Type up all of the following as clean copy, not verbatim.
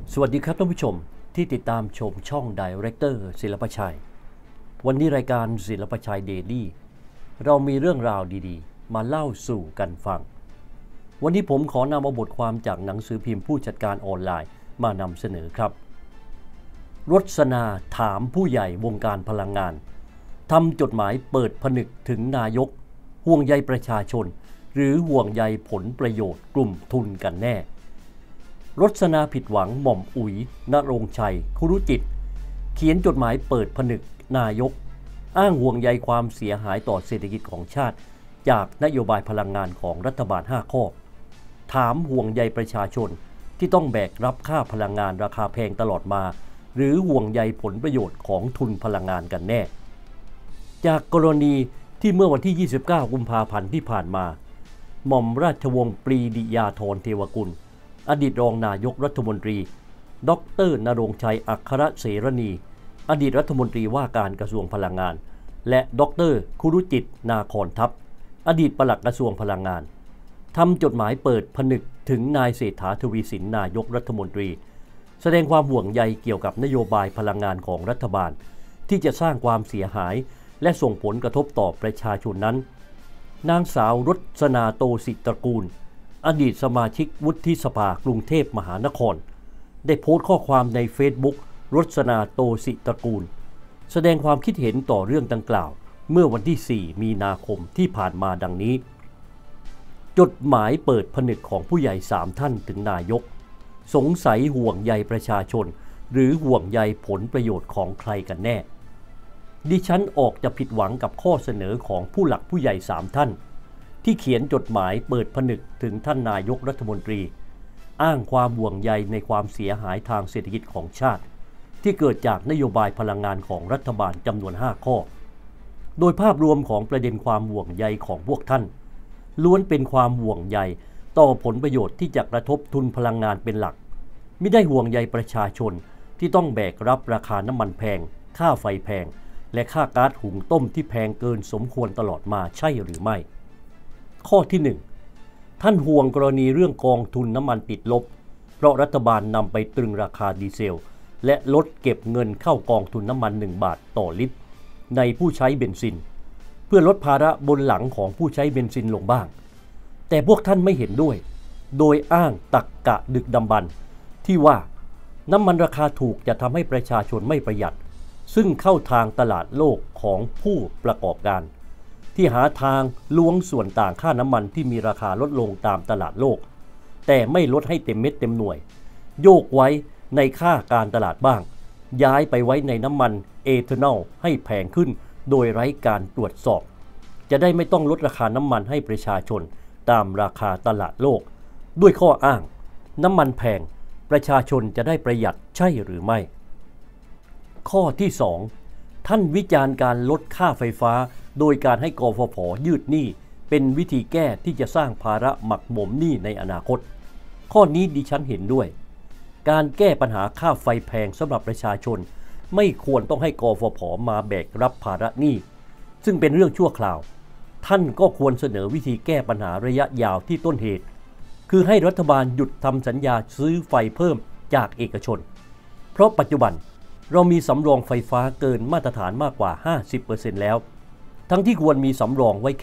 สวัสดีครับท่านผู้ชมที่ติดตามชมช่อง Director ศิลปชัยวันนี้รายการศิลปชัยเดลี่เรามีเรื่องราวดีๆมาเล่าสู่กันฟังวันนี้ผมขอนำเอาบทความจากหนังสือพิมพ์ผู้จัดการออนไลน์มานำเสนอครับรสนาถามผู้ใหญ่วงการพลังงานทำจดหมายเปิดผนึกถึงนายกห่วงใยประชาชนหรือห่วงใยผลประโยชน์กลุ่มทุนกันแน่รสนาผิดหวังหม่อมอุ๋ยณรงค์ชัยคุรุจิตเขียนจดหมายเปิดผนึกนายกอ้างห่วงใยความเสียหายต่อเศรษฐกิจของชาติจากนโยบายพลังงานของรัฐบาล5ข้อถามห่วงใยประชาชนที่ต้องแบกรับค่าพลังงานราคาแพงตลอดมาหรือห่วงใยผลประโยชน์ของทุนพลังงานกันแน่จากกรณีที่เมื่อวันที่29กุมภาพันธ์ที่ผ่านมาหม่อมราชวงศ์ปรีดียาธรเทวกุลอดีตรองนายกรัฐมนตรีดร.ณรงค์ชัยอัครเสรณีอดีตรัฐมนตรีว่าการกระทรวงพลังงานและดร.คุรุจิตนาคอนทัพอดีตปลัดกระทรวงพลังงานทำจดหมายเปิดผนึกถึงนายเศรษฐาทวีสินนายกรัฐมนตรีแสดงความห่วงใยเกี่ยวกับนโยบายพลังงานของรัฐบาลที่จะสร้างความเสียหายและส่งผลกระทบต่อประชาชนนั้นนางสาวรสนาโตศิตระกูลอดีตสมาชิกวุฒิสภากรุงเทพมหานครได้โพสต์ข้อความในเฟซบุ๊กรสนาโตศิตระกูลแสดงความคิดเห็นต่อเรื่องดังกล่าวเมื่อวันที่4มีนาคมที่ผ่านมาดังนี้จดหมายเปิดผนึกของผู้ใหญ่3ท่านถึงนายกสงสัยห่วงใยประชาชนหรือห่วงใยผลประโยชน์ของใครกันแน่ดิฉันออกจะผิดหวังกับข้อเสนอของผู้หลักผู้ใหญ่3ท่านที่เขียนจดหมายเปิดผนึกถึงท่านนายกรัฐมนตรีอ้างความห่วงใยในความเสียหายทางเศรษฐกิจของชาติที่เกิดจากนโยบายพลังงานของรัฐบาลจำนวน5ข้อโดยภาพรวมของประเด็นความห่วงใยของพวกท่านล้วนเป็นความห่วงใยต่อผลประโยชน์ที่จะกระทบทุนพลังงานเป็นหลักไม่ได้ห่วงใยประชาชนที่ต้องแบกรับราคาน้ำมันแพงค่าไฟแพงและค่าก๊าซหุงต้มที่แพงเกินสมควรตลอดมาใช่หรือไม่ข้อที่1ท่านห่วงกรณีเรื่องกองทุนน้ำมันติดลบเพราะรัฐบาลนำไปตรึงราคาดีเซลและลดเก็บเงินเข้ากองทุนน้ำมัน1 บาทต่อลิตรในผู้ใช้เบนซินเพื่อลดภาระบนหลังของผู้ใช้เบนซินลงบ้างแต่พวกท่านไม่เห็นด้วยโดยอ้างตรรกะดึกดำบรรพ์ที่ว่าน้ำมันราคาถูกจะทำให้ประชาชนไม่ประหยัดซึ่งเข้าทางตลาดโลกของผู้ประกอบการที่หาทางล้วงส่วนต่างค่าน้ำมันที่มีราคาลดลงตามตลาดโลกแต่ไม่ลดให้เต็มเม็ดเต็มหน่วยโยกไว้ในค่าการตลาดบ้างย้ายไปไว้ในน้ำมันเอทานอลให้แพงขึ้นโดยไร้การตรวจสอบจะได้ไม่ต้องลดราคาน้ำมันให้ประชาชนตามราคาตลาดโลกด้วยข้ออ้างน้ำมันแพงประชาชนจะได้ประหยัดใช่หรือไม่ข้อที่2ท่านวิจารณ์การลดค่าไฟฟ้าโดยการให้กฟผ.ยืดหนี้เป็นวิธีแก้ที่จะสร้างภาระหมักหมมหนี้ในอนาคตข้อนี้ดิฉันเห็นด้วยการแก้ปัญหาค่าไฟแพงสำหรับประชาชนไม่ควรต้องให้กฟผ.มาแบกรับภาระหนี้ซึ่งเป็นเรื่องชั่วคราวท่านก็ควรเสนอวิธีแก้ปัญหาระยะยาวที่ต้นเหตุคือให้รัฐบาลหยุดทำสัญญาซื้อไฟเพิ่มจากเอกชนเพราะปัจจุบันเรามีสำรองไฟฟ้าเกินมาตรฐานมากกว่า 50% แล้วทั้งที่ควรมีสำรองไว้แค่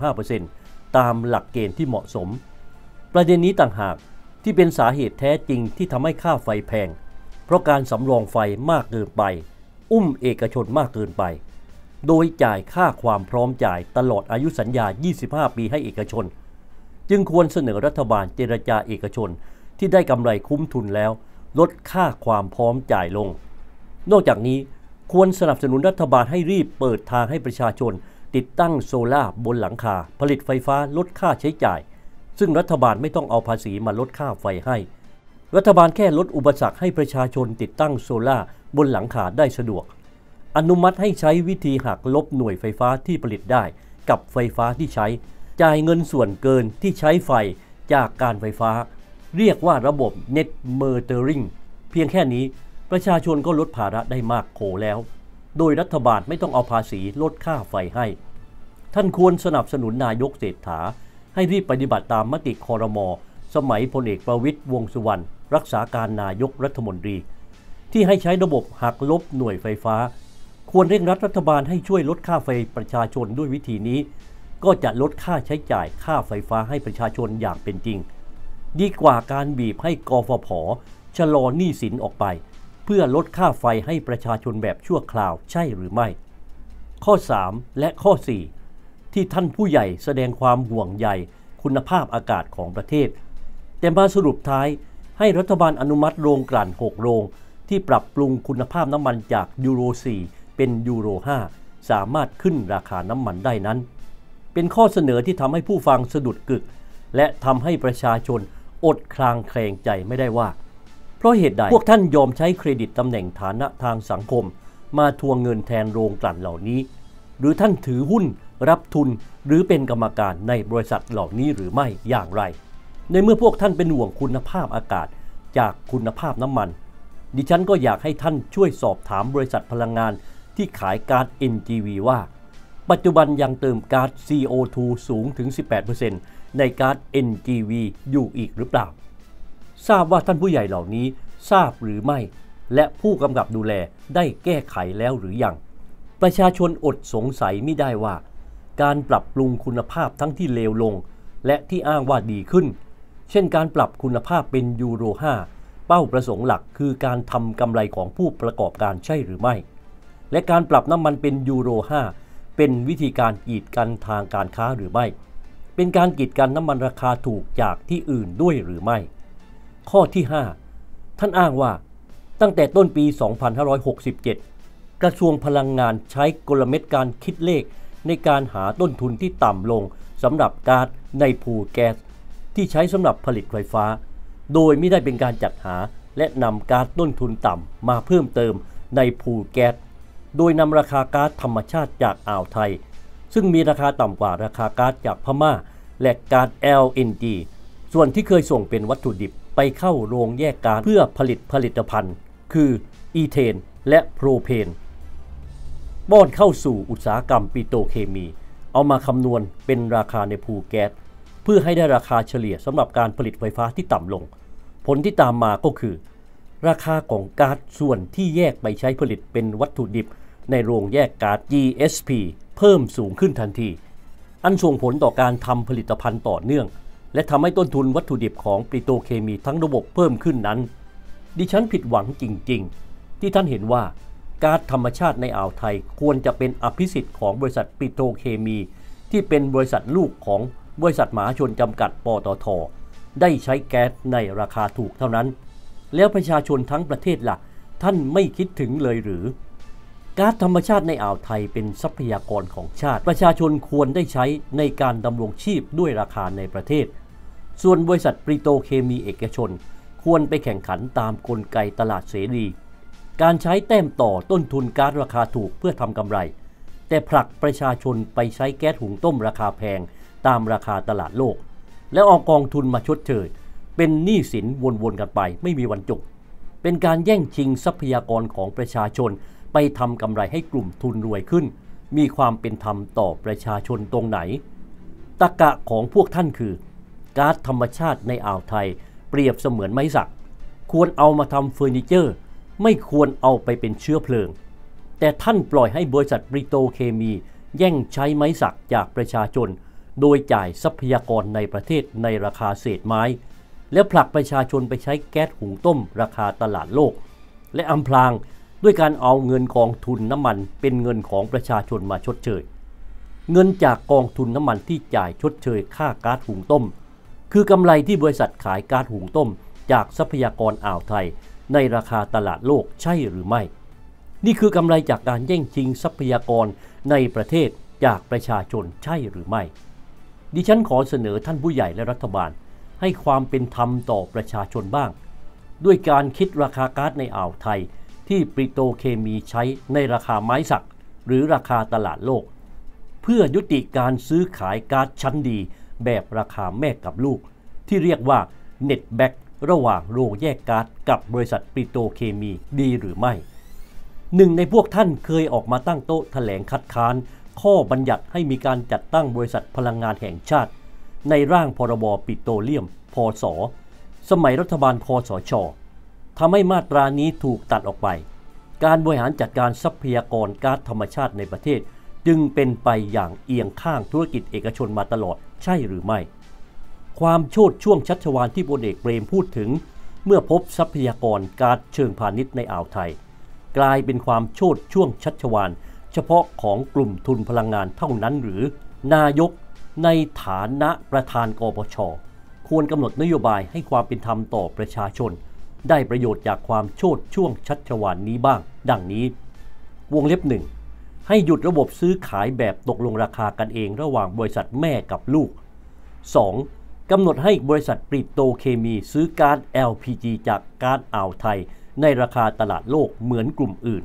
15% ตามหลักเกณฑ์ที่เหมาะสมประเด็นนี้ต่างหากที่เป็นสาเหตุแท้จริงที่ทำให้ค่าไฟแพงเพราะการสำรองไฟมากเกินไปเอกชนมากเกินไปโดยจ่ายค่าความพร้อมจ่ายตลอดอายุสัญญา 25 ปีให้เอกชนจึงควรเสนอรัฐบาลเจรจาเอกชนที่ได้กำไรคุ้มทุนแล้วลดค่าความพร้อมจ่ายลงนอกจากนี้ควรสนับสนุนรัฐบาลให้รีบเปิดทางให้ประชาชนติดตั้งโซล่าร์บนหลังคาผลิตไฟฟ้าลดค่าใช้จ่ายซึ่งรัฐบาลไม่ต้องเอาภาษีมาลดค่าไฟให้รัฐบาลแค่ลดอุปสรรคให้ประชาชนติดตั้งโซล่าร์บนหลังคาได้สะดวกอนุมัติให้ใช้วิธีหักลบหน่วยไฟฟ้าที่ผลิตได้กับไฟฟ้าที่ใช้จ่ายเงินส่วนเกินที่ใช้ไฟจากการไฟฟ้าเรียกว่าระบบ Net Metering เพียงแค่นี้ประชาชนก็ลดภาระได้มากโขแล้วโดยรัฐบาลไม่ต้องเอาภาษีลดค่าไฟให้ท่านควรสนับสนุนนายกเศรษฐาให้รีบปฏิบัติตามมติครม.สมัยพลเอกประวิตรวงษ์สุวรรณรักษาการนายกรัฐมนตรีที่ให้ใช้ระบบหักลบหน่วยไฟฟ้าควรเร่งรัดรัฐบาลให้ช่วยลดค่าไฟประชาชนด้วยวิธีนี้ก็จะลดค่าใช้จ่ายค่าไฟฟ้าให้ประชาชนอย่างเป็นจริงดีกว่าการบีบให้กฟผ.ชะลอหนี้สินออกไปเพื่อลดค่าไฟให้ประชาชนแบบชั่วคราวใช่หรือไม่ข้อ3และข้อ4ที่ท่านผู้ใหญ่แสดงความห่วงใยคุณภาพอากาศของประเทศแต่มาสรุปท้ายให้รัฐบาลอนุมัติโรงกลั่น6โรงที่ปรับปรุงคุณภาพน้ำมันจากยูโร4เป็นยูโร5สามารถขึ้นราคาน้ำมันได้นั้นเป็นข้อเสนอที่ทำให้ผู้ฟังสะดุดกึกและทำให้ประชาชนอดคลางแคลงใจไม่ได้ว่าเพราะเหตุใดพวกท่านยอมใช้เครดิตตำแหน่งฐานะทางสังคมมาทวงเงินแทนโรงกลั่นเหล่านี้หรือท่านถือหุ้นรับทุนหรือเป็นกรรมการในบริษัทเหล่านี้หรือไม่อย่างไรในเมื่อพวกท่านเป็นห่วงคุณภาพอากาศจากคุณภาพน้ำมันดิฉันก็อยากให้ท่านช่วยสอบถามบริษัทพลังงานที่ขายก๊าซ NGV ว่าปัจจุบันยังเติมก๊าซ CO2 สูงถึง 18% ในก๊าซ NGV อยู่อีกหรือเปล่าทราบว่าท่านผู้ใหญ่เหล่านี้ทราบหรือไม่และผู้กำกับดูแลได้แก้ไขแล้วหรือยังประชาชนอดสงสัยไม่ได้ว่าการปรับปรุงคุณภาพทั้งที่เลวลงและที่อ้างว่าดีขึ้นเช่นการปรับคุณภาพเป็นยูโร5เป้าประสงค์หลักคือการทำกำไรของผู้ประกอบการใช่หรือไม่และการปรับน้ำมันเป็นยูโร5เป็นวิธีการกีดกันทางการค้าหรือไม่เป็นการกีดกันน้ำมันราคาถูกจากที่อื่นด้วยหรือไม่ข้อที่5ท่านอ้างว่าตั้งแต่ต้นปี 2567 กระทรวงพลังงานใช้กลเม็ดการคิดเลขในการหาต้นทุนที่ต่ำลงสำหรับก๊าซในพูลแก๊สที่ใช้สำหรับผลิตไฟฟ้าโดยไม่ได้เป็นการจัดหาและนำก๊าซต้นทุนต่ำมาเพิ่มเติมในพูลแก๊สโดยนำราคาก๊าซธรรมชาติจากอ่าวไทยซึ่งมีราคาต่ำกว่าราคาก๊าซจากพม่าและก๊าซ LNG ส่วนที่เคยส่งเป็นวัตถุดิบไปเข้าโรงแยกก๊าซเพื่อผลิตภัณฑ์คืออีเทนและโพรเพนป้อนเข้าสู่อุตสาหกรรมปิโตรเคมีเอามาคำนวณเป็นราคาในพูลแก๊สเพื่อให้ได้ราคาเฉลี่ยสำหรับการผลิตไฟฟ้าที่ต่ำลงผลที่ตามมาก็คือราคาของก๊าซส่วนที่แยกไปใช้ผลิตเป็นวัตถุดิบในโรงแยกก๊าซ GSP เพิ่มสูงขึ้นทันทีอันส่งผลต่อการทำผลิตภัณฑ์ต่อเนื่องและทำให้ต้นทุนวัตถุดิบของปิโตรเคมีทั้งระบบเพิ่มขึ้นนั้นดิฉันผิดหวังจริงๆที่ท่านเห็นว่าก๊าซธรรมชาติในอ่าวไทยควรจะเป็นอภิสิทธิ์ของบริษัทปิโตรเคมีที่เป็นบริษัทลูกของบริษัทมหาชนจำกัดปตท.ได้ใช้แก๊สในราคาถูกเท่านั้นแล้วประชาชนทั้งประเทศล่ะท่านไม่คิดถึงเลยหรือก๊าซธรรมชาติในอ่าวไทยเป็นทรัพยากรของชาติประชาชนควรได้ใช้ในการดำรงชีพด้วยราคาในประเทศส่วนบริษัทปิโตรเคมีเอกชนควรไปแข่งขันตามกลไกตลาดเสรีการใช้แต้มต่อต้นทุนก๊าซราคาถูกเพื่อทำกำไรแต่ผลักประชาชนไปใช้แก๊สหุงต้มราคาแพงตามราคาตลาดโลกแล้วเอากองทุนมาชดเชยเป็นหนี้สินวนๆกันไปไม่มีวันจบเป็นการแย่งชิงทรัพยากรของประชาชนไปทำกำไรให้กลุ่มทุนรวยขึ้นมีความเป็นธรรมต่อประชาชนตรงไหนตรรกะของพวกท่านคือก๊าซธรรมชาติในอ่าวไทยเปรียบเสมือนไม้สักควรเอามาทำเฟอร์นิเจอร์ไม่ควรเอาไปเป็นเชื้อเพลิงแต่ท่านปล่อยให้บริษัทปิโตรเคมีแย่งใช้ไม้สักจากประชาชนโดยจ่ายทรัพยากรในประเทศในราคาเศษไม้และผลักประชาชนไปใช้แก๊สหุงต้มราคาตลาดโลกและอำพรางด้วยการเอาเงินกองทุนน้ำมันเป็นเงินของประชาชนมาชดเชยเงินจากกองทุนน้ำมันที่จ่ายชดเชยค่าก๊าซหุงต้มคือกำไรที่บริษัทขายก๊าซหุงต้มจากทรัพยากรอ่าวไทยในราคาตลาดโลกใช่หรือไม่นี่คือกำไรจากการแย่งชิงทรัพยากรในประเทศจากประชาชนใช่หรือไม่ดิฉันขอเสนอท่านผู้ใหญ่และรัฐบาลให้ความเป็นธรรมต่อประชาชนบ้างด้วยการคิดราคาก๊าซในอ่าวไทยที่ปิโตรเคมีใช้ในราคาไม้สักหรือราคาตลาดโลกเพื่อยุติการซื้อขายก๊าซชั้นดีแบบราคาแม่กับลูกที่เรียกว่าเน็ตแบ็กระหว่างโรงแยกก๊าซกับบริษัทปิโตรเคมีดีหรือไม่หนึ่งในพวกท่านเคยออกมาตั้งโต๊ะแถลงคัดค้านข้อบัญญัติให้มีการจัดตั้งบริษัทพลังงานแห่งชาติในร่างพรบปิโตรเลียมพ.ศ. สมัยรัฐบาลคสช.ทำให้มาตรานี้ถูกตัดออกไปการบริหารจัดการทรัพยากรก๊าซธรรมชาติในประเทศจึงเป็นไปอย่างเอียงข้างธุรกิจเอกชนมาตลอดใช่หรือไม่ความโชติช่วงชัชวาลที่พลเอกเปรมพูดถึงเมื่อพบทรัพยากรก๊าซเชิงพาณิชย์ในอ่าวไทยกลายเป็นความโชติช่วงชัชวาลเฉพาะของกลุ่มทุนพลังงานเท่านั้นหรือนายกในฐานะประธานกปช.ควรกำหนดนโยบายให้ความเป็นธรรมต่อประชาชนได้ประโยชน์จากความโชติช่วงชัชวาลนี้บ้างดังนี้วงเล็บหนึ่งให้หยุดระบบซื้อขายแบบตกลงราคากันเองระหว่างบริษัทแม่กับลูก 2. กำหนดให้บริษัทปิโตรเคมีซื้อก๊าซ LPG จากก๊าซอ่าวไทยในราคาตลาดโลกเหมือนกลุ่มอื่น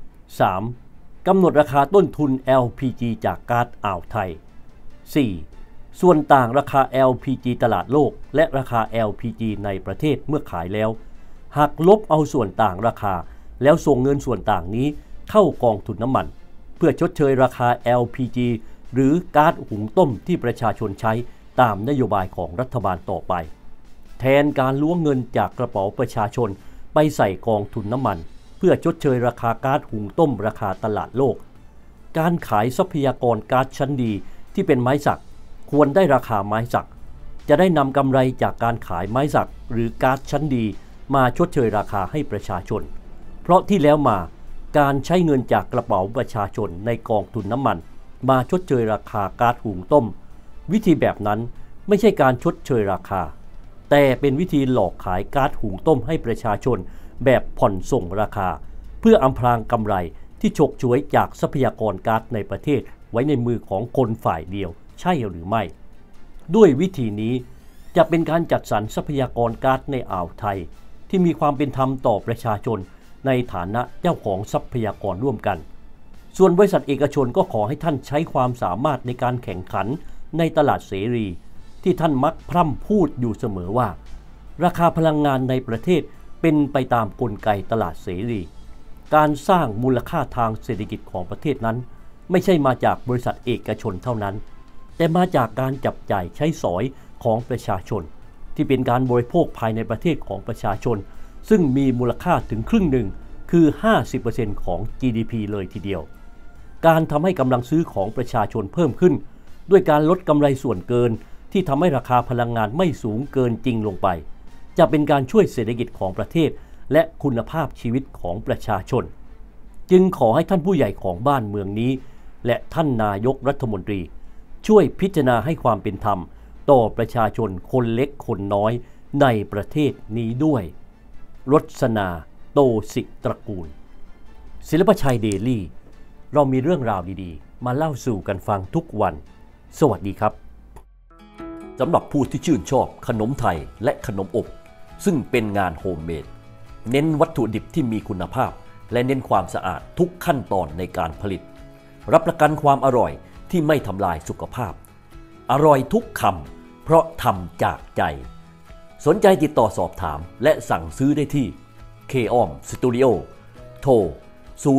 3. กำหนดราคาต้นทุน LPG จากก๊าซอ่าวไทย 4. ส่วนต่างราคา LPG ตลาดโลกและราคา LPG ในประเทศเมื่อขายแล้วหักลบเอาส่วนต่างราคาแล้วส่งเงินส่วนต่างนี้เข้ากองทุนน้ำมันเพื่อชดเชยราคา LPG หรือก๊าซหุงต้มที่ประชาชนใช้ตามนโยบายของรัฐบาลต่อไปแทนการล้วงเงินจากกระเป๋าประชาชนไปใส่กองทุนน้ำมันเพื่อชดเชยราคาก๊าซหุงต้มราคาตลาดโลกการขายทรัพยากรก๊าซชั้นดีที่เป็นไม้สักควรได้ราคาไม้สักจะได้นำกำไรจากการขายไม้สักหรือก๊าซชั้นดีมาชดเชยราคาให้ประชาชนเพราะที่แล้วมาการใช้เงินจากกระเป๋าประชาชนในกองทุนน้ำมันมาชดเชยราคาก๊าซหุงต้มวิธีแบบนั้นไม่ใช่การชดเชยราคาแต่เป็นวิธีหลอกขายก๊าซหุงต้มให้ประชาชนแบบผ่อนส่งราคาเพื่ออำพรางกำไรที่ฉกฉวยจากทรัพยากรก๊าซในประเทศไว้ในมือของคนฝ่ายเดียวใช่หรือไม่ด้วยวิธีนี้จะเป็นการจัดสรรทรัพยากรก๊าซในอ่าวไทยที่มีความเป็นธรรมต่อประชาชนในฐานะเจ้าของทรัพยากรร่วมกันส่วนบริษัทเอกชนก็ขอให้ท่านใช้ความสามารถในการแข่งขันในตลาดเสรีที่ท่านมักพร่ำพูดอยู่เสมอว่าราคาพลังงานในประเทศเป็นไปตามกลไกตลาดเสรีการสร้างมูลค่าทางเศรษฐกิจของประเทศนั้นไม่ใช่มาจากบริษัทเอกชนเท่านั้นแต่มาจากการจับจ่ายใช้สอยของประชาชนที่เป็นการบริโภคภายในประเทศของประชาชนซึ่งมีมูลค่าถึงครึ่งหนึ่งคือ 50% ของ GDP เลยทีเดียวการทำให้กำลังซื้อของประชาชนเพิ่มขึ้นด้วยการลดกำไรส่วนเกินที่ทำให้ราคาพลังงานไม่สูงเกินจริงลงไปจะเป็นการช่วยเศรษฐกิจของประเทศและคุณภาพชีวิตของประชาชนจึงขอให้ท่านผู้ใหญ่ของบ้านเมืองนี้และท่านนายกรัฐมนตรีช่วยพิจารณาให้ความเป็นธรรมต่อประชาชนคนเล็กคนน้อยในประเทศนี้ด้วยรสนาโตศิตระกูลศิลปชัยเดลี่เรามีเรื่องราวดีๆมาเล่าสู่กันฟังทุกวันสวัสดีครับสำหรับผู้ที่ชื่นชอบขนมไทยและขนมอบซึ่งเป็นงานโฮมเมดเน้นวัตถุดิบที่มีคุณภาพและเน้นความสะอาดทุกขั้นตอนในการผลิตรับประกันความอร่อยที่ไม่ทำลายสุขภาพอร่อยทุกคำเพราะทำจากใจสนใจติดต่อสอบถามและสั่งซื้อได้ที่ K-OM Studio โทร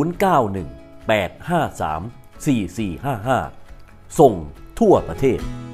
0918534455 ส่งทั่วประเทศ